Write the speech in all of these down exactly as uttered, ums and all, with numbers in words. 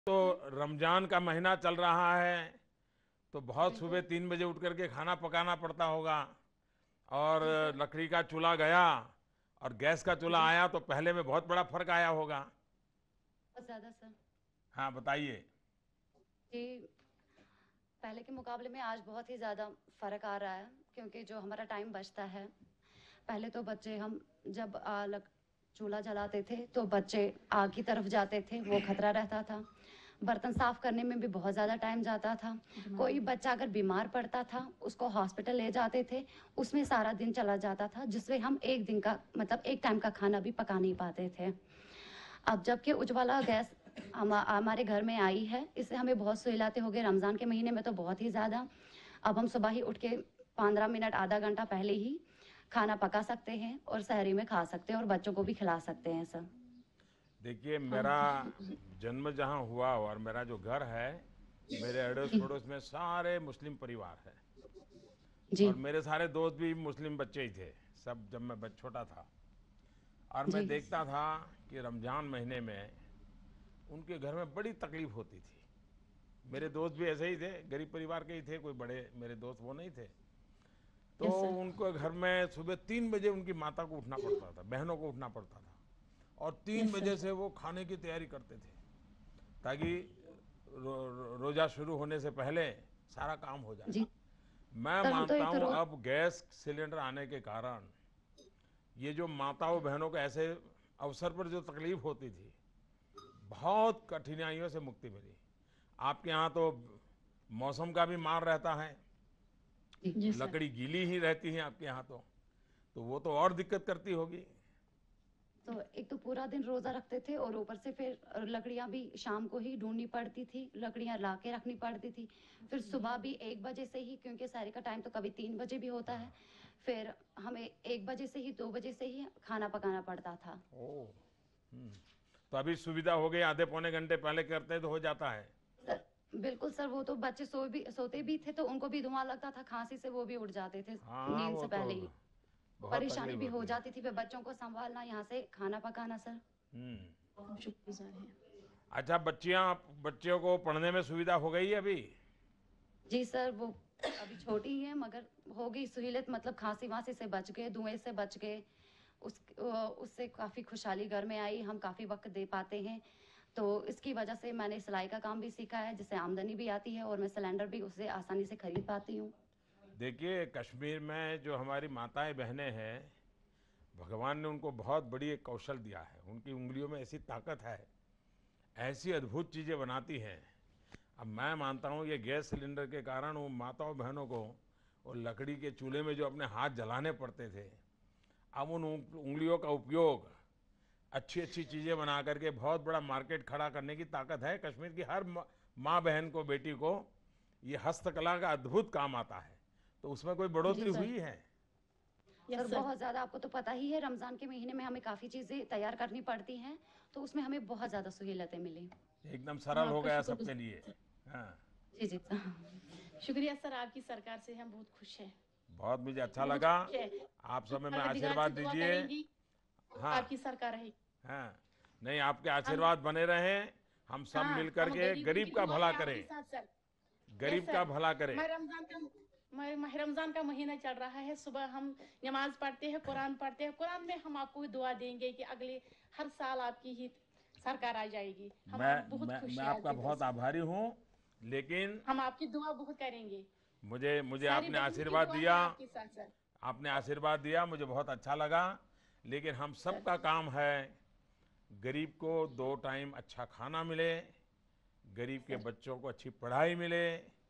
तो रमजान का महीना चल रहा है तो बहुत सुबह बिल्कुल। तीन बजे उठ करके खाना पकाना पड़ता होगा। और जी सर। लकड़ी का चूल्हा गया और गैस का चूल्हा जी। आया तो पहले में बहुत बड़ा फर्क आया होगा। बहुत ज़्यादा सर। हाँ, बताइए। जी, पहले के मुकाबले में आज बहुत ही ज़्यादा फ़र्क आ रहा है, क्योंकि जो हमारा टाइम बचता है, पहले तो बच्चे हम जब अ, लक चूल्हा जलाते थे, तो बच्चे आग की तरफ जाते थे, वो खतरा रहता था। बर्तन साफ़ करने में भी बहुत ज़्यादा टाइम जाता था। कोई बच्चा अगर बीमार पड़ता था, उसको हॉस्पिटल ले जाते थे, उसमें सारा दिन चला जाता था, जिससे हम एक दिन का मतलब एक टाइम का खाना भी पका नहीं पाते थे। अब जबकि उज्ज्वला गैस हमा हमारे घर में आई है, इससे हमें बहुत सहूलियतें हो गई। रमज़ान के महीने में तो बहुत ही ज़्यादा। अब हम सुबह ही उठ के पंद्रह मिनट, आधा घंटा पहले ही खाना पका सकते हैं और सहरी में खा सकते हैं और बच्चों को भी खिला सकते हैं सर। देखिए, हाँ मेरा जी। जन्म जहाँ हुआ और मेरा जो घर है, मेरे अड़ोस जी। पड़ोस में सारे मुस्लिम परिवार है। जी। और मेरे सारे दोस्त भी मुस्लिम बच्चे ही थे, सब जब मैं बच- छोटा था। और मैं जी। देखता था कि रमजान महीने में उनके घर में बड़ी तकलीफ होती थी। मेरे दोस्त भी ऐसे ही थे, गरीब परिवार के ही थे, कोई बड़े मेरे दोस्त वो नहीं थे। तो यस सर। उनको घर में सुबह तीन बजे उनकी माता को उठना पड़ता था, बहनों को उठना पड़ता था। और तीन यस बजे सर। से वो खाने की तैयारी करते थे ताकि रो, रो, रोजा शुरू होने से पहले सारा काम हो जाए। जी। मैं सर हम तो मानता एक हूं रो अब गैस सिलेंडर आने के कारण ये जो माताओं बहनों को ऐसे अवसर पर जो तकलीफ होती थी, बहुत कठिनाइयों से मुक्ति मिली। आपके यहाँ तो मौसम का भी मार रहता है, जी। जी सर। लकड़ी गीली ही रहती है आपके यहाँ तो तो वो तो और दिक्कत करती होगी। तो एक तो पूरा दिन रोज़ा रखते थे और ऊपर से फिर लकड़ियाँ भी शाम को ही ढूँढनी पड़ती थी, लकड़ियाँ ला के रखनी पड़ती थी। फिर सुबह भी एक बजे से ही, क्योंकि सहरी का टाइम तो कभी तीन बजे भी होता है, फिर हमें एक बजे से ही, दो बजे से ही खाना पकाना पड़ता था। ओह। हम्म। तो अभी सुविधा हो गई, आधे पौने घंटे पहले करते हैं तो हो जाता है। सर बिल्कुल सर, वो तो बच्चे सो भी सोते भी थे, तो उनको भी धुआँ लगता था, खाँसी से वो भी उठ जाते थे हाँ, नींद वो से तो पहले ही। बहुत परेशानी तकलीफ भी हो होती है। जाती थी, फिर बच्चों को सँभालना, यहाँ से खाना पकाना सर। हम्म। हम शुक्रगुज़ार हैं। अच्छा, बच्चियां बच्चों को पढ़ने में सुविधा हो गई है अभी? जी सर, वो अभी छोटी ही है, मगर हो गई सहूलियत, मतलब खाँसी-वासी से बच गए, धुएँ से बच गए। उस अ, उससे काफ़ी खुशहाली घर में आई, हम काफ़ी वक़्त दे पाते हैं। तो इसकी वजह से मैंने सिलाई का काम भी सीखा है, जिससे आमदनी भी आती है और मैं सिलेंडर भी उससे आसानी से खरीद पाती हूँ। देखिए, कश्मीर में जो हमारी माताएं बहनें हैं, भगवान ने उनको बहुत बड़ी एक कौशल दिया है। उनकी उंगलियों में ऐसी ताकत है, ऐसी अद्भुत चीज़ें बनाती हैं। अब मैं मानता हूँ ये गैस सिलेंडर के कारण वो माताओं बहनों को वो लकड़ी के चूल्हे में जो अपने हाथ जलाने पड़ते थे, अब उन उंग- उंगलियों का उपयोग अच्छी अच्छी चीज़ें बना करके बहुत बड़ा मार्केट खड़ा करने की ताकत है। कश्मीर की हर माँ माँ बहन को, बेटी को ये हस्तकला का अद्भुत काम आता है। तो उसमें कोई जी बढ़ोतरी सर। हुई है? Sir yes sir. बहुत ज़्यादा, आपको तो पता ही है, रमज़ान के महीने में हमें काफ़ी चीज़ें तैयार करनी पड़ती हैं, तो उसमें हमें बहुत ज़्यादा सहूलियतें मिली। एकदम हम सरल हो आपका गया सबके लिए। शुक्रगुज़ार हाँ। जी, जी। शुक्रिया सर, आपकी सरकार से हम बहुत खुश हैं। बहुत मुझे अच्छा बहुत लगा। खुश हैं। आप सब में मैं परवरदिगार आशीर्वाद से दुआ दीजिए। करेंगी, हाँ। आपकी सरकार रहेगी। हाँ। नहीं, आपके हम आशीर्वाद बने रहें। हम सब हाँ, मिल हम करके गरीबों गरीब की का दुआ भला है आपके करें। साथ सर। यस गरीब का सर। भला करें। मैं रमजान का मैं माह रमजान का महीना चल रहा है। सुबह हम नमाज पढ़ते हैं, कुरान पढ़ते हैं। कुरान में हम आपको दुआ देंगे कि अगले हर साल आपकी ही सरकार आ जाएगी। हम मैं आप बहुत मैं खुश मैं हैं आपका आपके दिल बहुत से। आभारी हूँ। लेकिन हम आपकी दुआ बहुत करेंगे। मुझे मुझे सारी आपने बहनों की आशीर्वाद दुआ है दिया। आपके साथ सर। आपने आशीर्वाद दिया, मुझे बहुत अच्छा लगा। लेकिन हम सर सबका काम है, गरीब को दो टाइम अच्छा खाना मिले, गरीब के सर। बच्चों को अच्छी पढ़ाई मिले,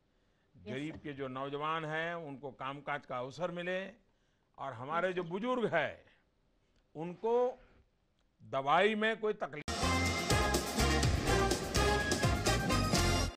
यस गरीब सर। के जो नौजवान हैं उनको कामकाज का अवसर मिले, और हमारे यस जो सर। बुजुर्ग हैं उनको दवाई में कोई तकलीफ